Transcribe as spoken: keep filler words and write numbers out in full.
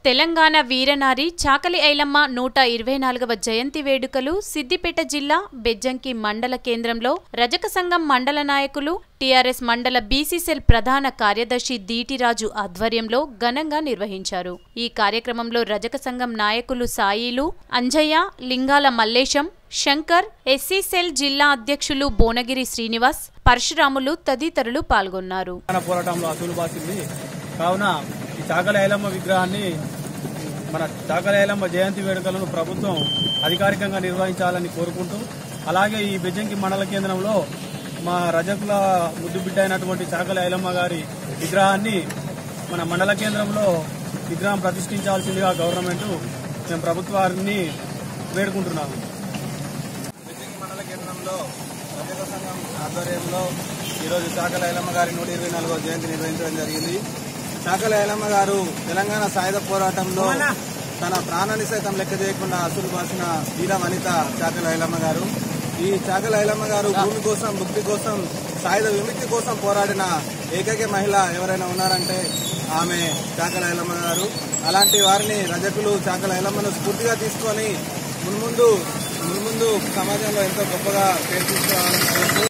తెలంగాణ వీరనారి చాకలి ఐలమ్మ నూట ఇరవై నాలుగవ జయంతి వేడుకలు సిద్దిపేట జిల్లా బెజ్జంకి మండల కేంద్రంలో రజక సంఘం మండల నాయకులు టీఆర్ఎస్ మండల బీసీసీఎల్ ప్రధాన కార్యదర్శి దీటిరాజు ఆధ్వర్యంలో ఘనంగా నిర్వహించారు. ఈ కార్యక్రమంలో రజక సంఘం నాయకులు సాయిలు, అంజయ్య, లింగాల మల్లేశం, శంకర్, ఎస్సీసీఎల్ జిల్లా అధ్యక్షులు బోనగిరి శ్రీనివాస్, పరశురాములు తదితరులు పాల్గొన్నారు. చాకలి ఐలమ్మ విగ్రహాన్ని మన చాకలి ఐలమ్మ జయంతి వేడుకలను ప్రభుత్వం అధికారికంగా నిర్వహించాలని కోరుకుంటూ, అలాగే ఈ బెజ్జంకి మండల కేంద్రంలో మా రజకుల ముద్దు బిడ్డ అయినటువంటి చాకలి ఐలమ్మ గారి విగ్రహాన్ని మన మండల కేంద్రంలో విగ్రహం ప్రతిష్ఠించాల్సిందిగా గవర్నమెంట్ మేము ప్రభుత్వాన్ని వేడుకుంటున్నాము. బెజ్జంకి మండల కేంద్రంలో రజక సంఘం ఆధ్వర్యంలో ఈరోజు చాకలి ఐలమ్మ గారి నూట ఇరవై నాలుగవ జయంతి నిర్వహించడం జరిగింది. చాకలి ఐలమ్మ గారు తెలంగాణ సాయుధ పోరాటంలో తన ప్రాణాన్ని సైతం లెక్క చేయకుండా అసలు బాసిన వీర వనిత చాకలి ఐలమ్మ గారు. ఈ చాకలి ఐలమ్మ గారు భూమి కోసం, భుక్తి కోసం, సాయుధ విముక్తి కోసం పోరాడిన ఏకైక మహిళ ఎవరైనా ఉన్నారంటే ఆమె చాకలి ఐలమ్మ గారు. అలాంటి వారిని రజకులు చాకలి ఐలమ్మను స్ఫూర్తిగా తీసుకొని మున్ముందు మున్ముందు సమాజంలో ఎంతో గొప్పగా పేరు తీసుకురావాలని